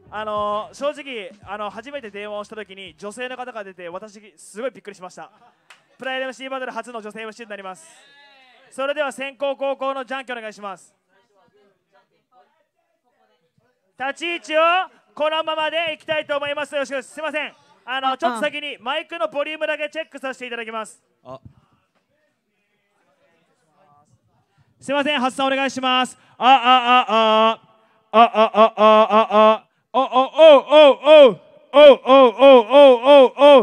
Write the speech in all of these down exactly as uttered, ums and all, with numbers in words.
あの正直あの初めて電話をしたときに女性の方が出て、私すごいびっくりしました。プライド エムシー バトル初の女性 エムシー になります。それでは先攻後攻のじゃんけんお願いします。立ち位置をこのままでいきたいと思います。よろしくです。すいません、あのちょっと先にマイクのボリュームだけチェックさせていただきます。あ、すいません、発散お願いします。ああああああああああおおおおおおおおおおおお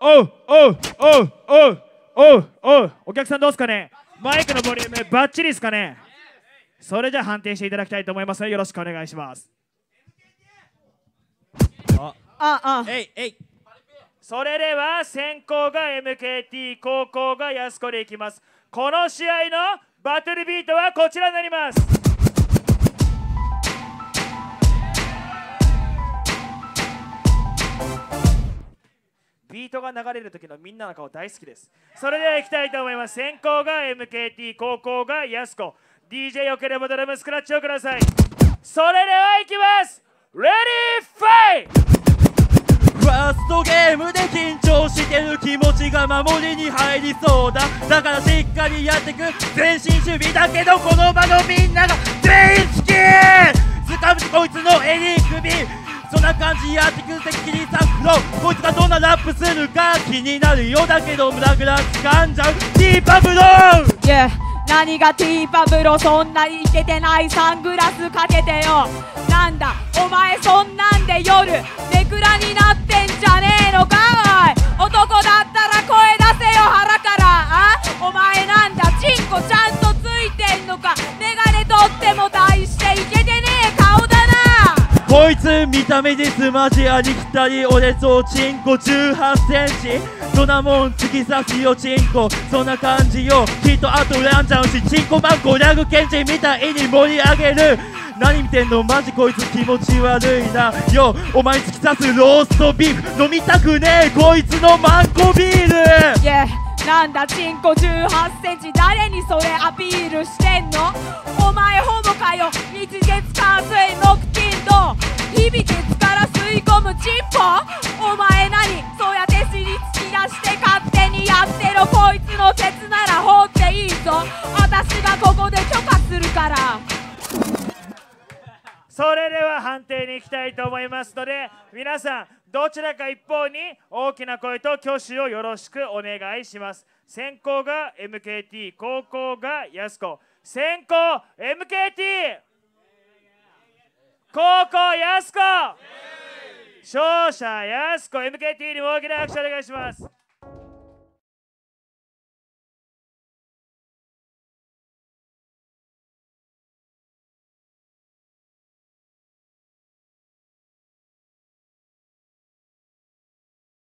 おおお客さんどうですかね。マイクのボリュームバッチリですかね。それじゃあ判定していただきたいと思いますのでよろしくお願いします。ああえいえい。それでは先攻が エムケーティー、後攻がやすこでいきます。この試合のバトルビートはこちらになります。ビートが流れる時のみんなの顔大好きです。それではいきたいと思います。先攻が エムケーティー、後攻がやすこ。 ディージェー よければドラムスクラッチをください。それではいきます。レディーファイト。 ファーストゲームで緊張してる気持ちが守りに入りそうだ。だからしっかりやってく前進守備だけど、この場のみんなが全員好き。掴むこいつの襟首、そんな感じやってく責任さフロー。こいつがどんなラップするか気になるよ。だけどムラグラ掴んじゃうティーパブロー、 yeah、何がティーパブロ、そんなにイケてないサングラスかけてよ。なんだお前そんなんで夜ネクラになってんじゃねえのか。おい男だったら声出せよ腹から。あお前なんだチンコちゃんとついてんのか。メガネ取っても大してイケてねえ顔だな。 こいつ見た目ですマジありきたり。俺そうチンコじゅうはちセンチ、そんなもん突き刺すよチンコ、そんな感じよ。きっとあとランちゃうし、チンコマンコラグケンチみたいに盛り上げる。何見てんのマジこいつ気持ち悪いな。よお前突き刺すローストビーフ飲みたくねえこいつのマンコビール。 yeah、なんだチンコじゅうはちセンチ、誰にそれアピールしてんの。お前ホモかよ。日月火水木金土、日々ケツから吸い込むチンポ。お前何そうやって尻突き出して勝手にやってろ。こいつのケツなら放っていいぞ。私がここで許可するから。 それでは判定に行きたいと思いますので、皆さんどちらか一方に大きな声と挙手をよろしくお願いします。先攻が エムケーティー、後攻がやすこ。先攻 エムケーティー、後攻やすこ。勝者やすこ。 エムケーティー にも大きな拍手お願いします。